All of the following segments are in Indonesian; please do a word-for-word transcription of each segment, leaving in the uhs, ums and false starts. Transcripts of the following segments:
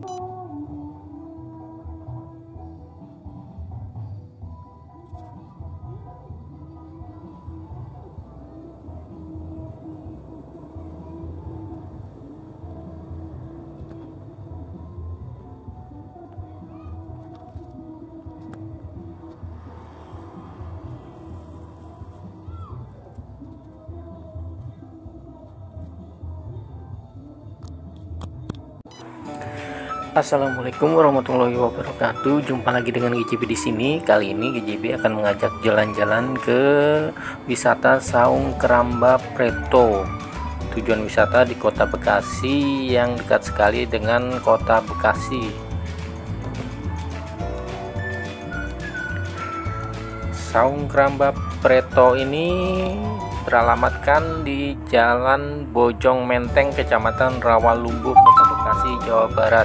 Assalamualaikum warahmatullahi wabarakatuh. Jumpa lagi dengan G J B di sini. Kali ini G J B akan mengajak jalan-jalan ke wisata Saung Keramba Preto. Tujuan wisata di Kota Bekasi yang dekat sekali dengan Kota Bekasi. Saung Keramba Preto ini beralamatkan di Jalan Bojong Menteng, Kecamatan Rawalumbu, Kota Bekasi, Jawa Barat.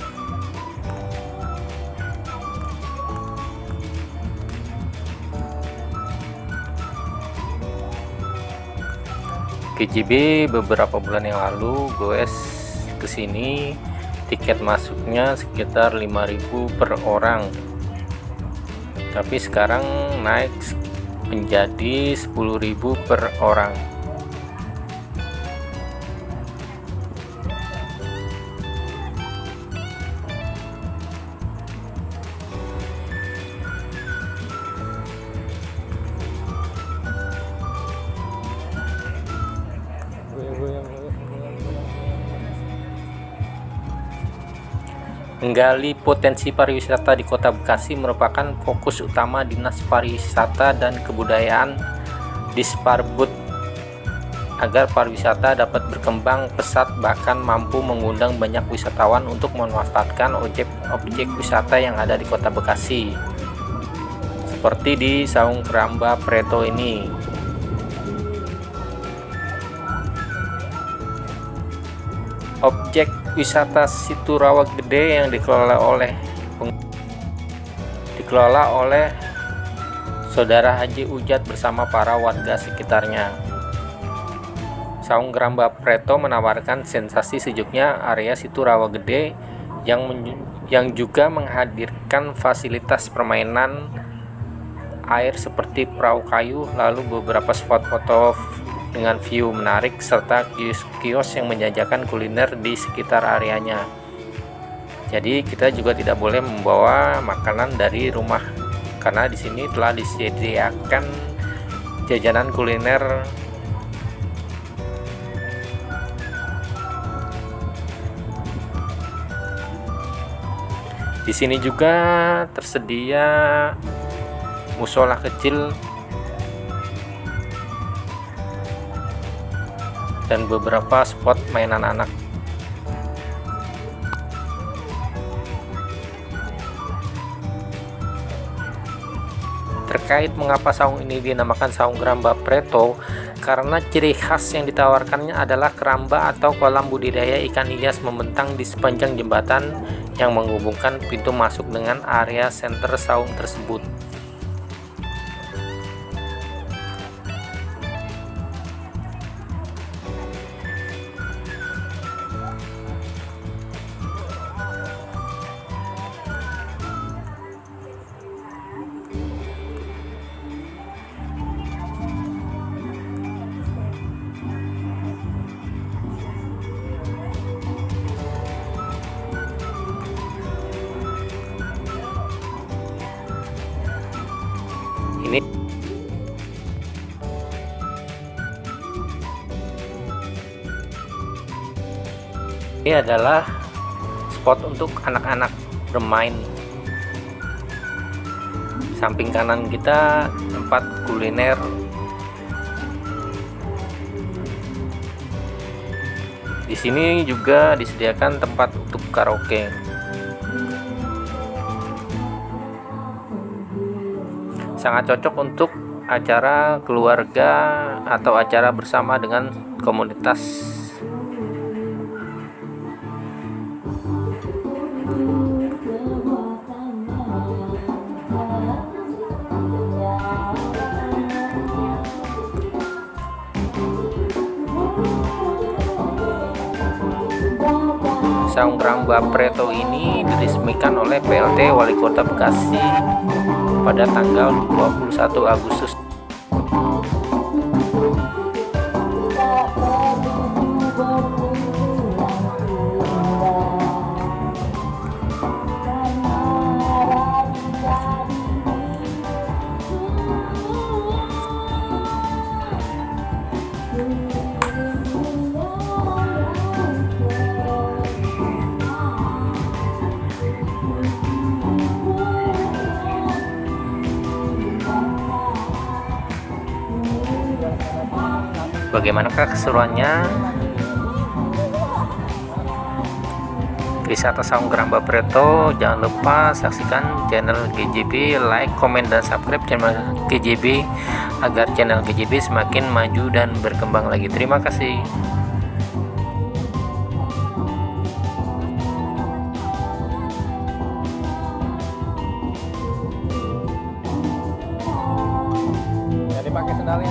G J B beberapa bulan yang lalu goes ke sini, tiket masuknya sekitar lima ribu per orang. Tapi sekarang naik menjadi sepuluh ribu per orang. Menggali potensi pariwisata di Kota Bekasi merupakan fokus utama Dinas Pariwisata dan Kebudayaan Disparbud agar pariwisata dapat berkembang pesat, bahkan mampu mengundang banyak wisatawan untuk memanfaatkan objek-objek wisata yang ada di Kota Bekasi, seperti di Saung Keramba Preto ini. Objek wisata Situ Rawa Gede yang dikelola oleh dikelola oleh Saudara Haji Ujat bersama para warga sekitarnya. Saung Keramba Preto menawarkan sensasi sejuknya area Situ Rawa Gede yang yang juga menghadirkan fasilitas permainan air seperti perahu kayu, lalu beberapa spot foto dengan view menarik serta kios-kios yang menjajakan kuliner di sekitar areanya. Jadi kita juga tidak boleh membawa makanan dari rumah karena di sini telah disediakan jajanan kuliner di sini juga tersedia musola kecil dan beberapa spot mainan anak. Terkait mengapa saung ini dinamakan Saung Keramba Preto, karena ciri khas yang ditawarkannya adalah keramba atau kolam budidaya ikan hias membentang di sepanjang jembatan yang menghubungkan pintu masuk dengan area senter saung tersebut. Ini ini adalah spot untuk anak-anak bermain. Samping kanan kita tempat kuliner. Di sini juga disediakan tempat untuk karaoke. Sangat cocok untuk acara keluarga atau acara bersama dengan komunitas. Saung Gramba Preto ini diresmikan oleh P L T Wali Kota Bekasi pada tanggal dua puluh satu Agustus. Bagaimanakah keseruannya wisata Saung Gramba Preto? Jangan lupa saksikan channel G J B, like, komen, dan subscribe channel G J B agar channel G J B semakin maju dan berkembang lagi. Terima kasih. Jadi pakai sendalnya.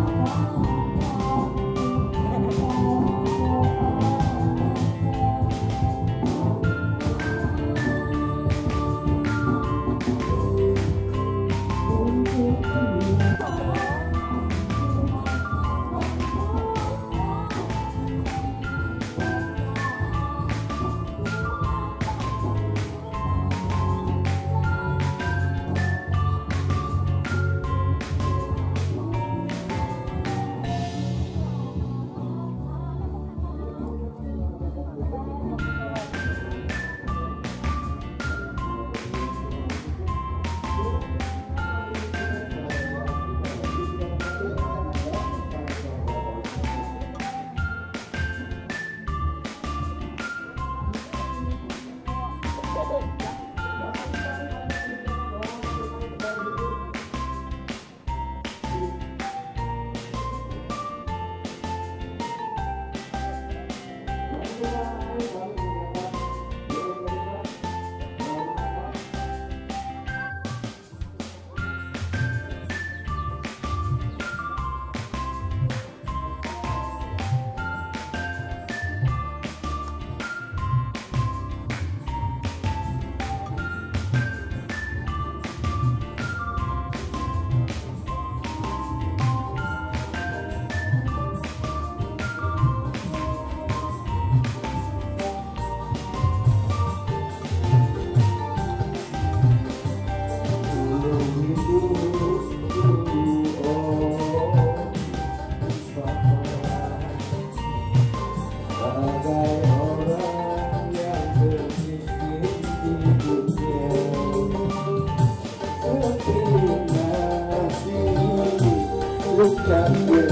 Bukan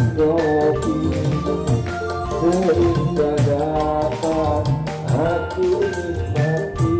berkopi sehingga dapat aku nikmati.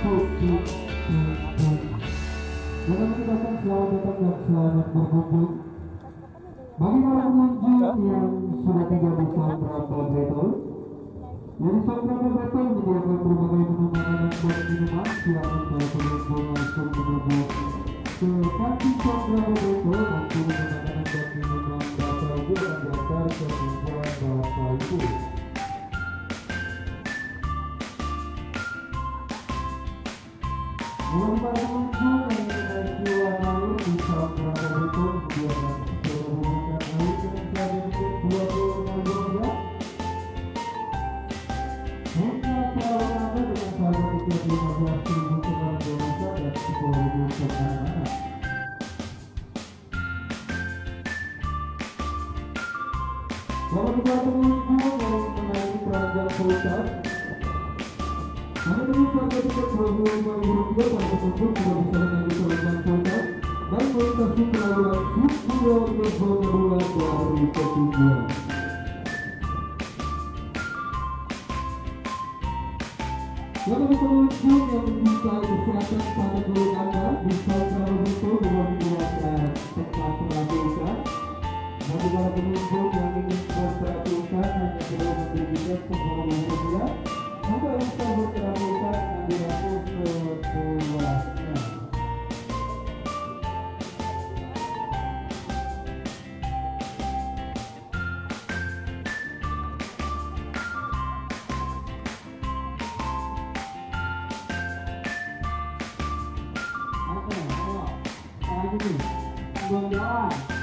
putih. Jangan mengucapkan selamat datang dan selamat berkumpul. Bagi para pengunjung yang sudah tiba di Sandra Battle, dari Sandra Battle menyediakan berbagai menu makanan dan minuman. Silakan para pengunjung langsung menuju ke kantin Sandra Battle. Nanti makanan dan minuman bakal juga akan diantar ke meja Bapak Ibu. Bagi para pengunjung yang ingin keluar lalu di Sandra Battle menyediakan Kalau kita pengunjung yang menaiki keranjang sultan, hanya dengan harga tiket dua puluh lima ribu rupiah, para pengunjung sudah bisa menaiki keranjang sultan dan melintasi pelabuhan Sukudo ke zona dua dari ketinggian. Bagi pengunjung yang meminta kesehatan pada kulit Anda, bisa selalu betul dengan dibuatkan tempat perhatikan. Bagi para pengunjung yang ingin berperhatikan hanya perlu memberi tiket sepuluh ribu rupiah, maka bisa berperhatikan dan dilakukan sepuasnya. Oke, ayo, sekarang ini, belum jalan.